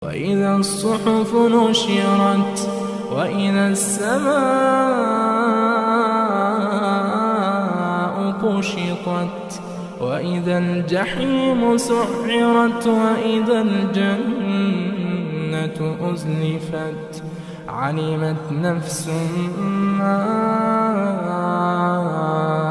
وإذا الصحف نشرت وإذا السماء كشطت وإذا الجحيم سعرت وإذا الجنة أزلفت علمت نفس ما